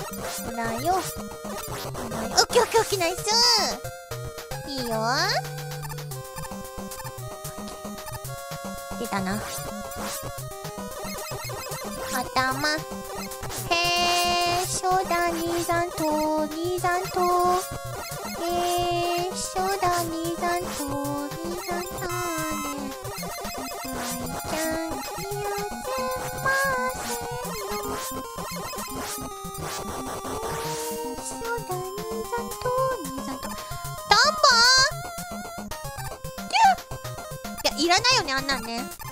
ほらよ。オッケーオッケーオッケー、ナイス。いいよ。出たな。頭。へー、初段二段と二段と。初段二段と二段とね。はいちゃん、気をつませよ。初段二段と二段と。トンボー？いや、いらないよね、あんなんね。